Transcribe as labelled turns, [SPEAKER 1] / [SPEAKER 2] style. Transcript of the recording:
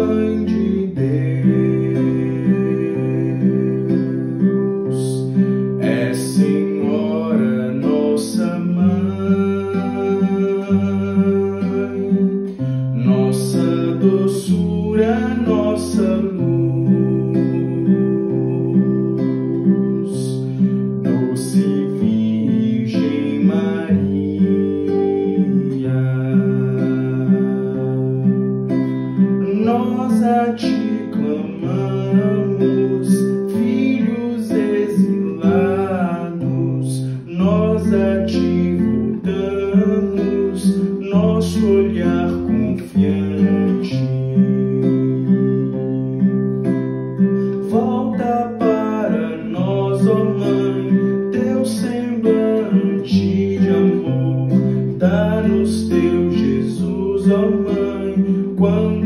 [SPEAKER 1] Mãe de Deus, é Senhora nossa Mãe, nossa doçura, nossa luz, doce Virgem Maria. Nós a ti clamamos, filhos exilados, nós a ti voltamos, nosso olhar confiante. Volta para nós, ó Mãe, teu semblante de amor, dá-nos teu Jesus, ó Mãe, quando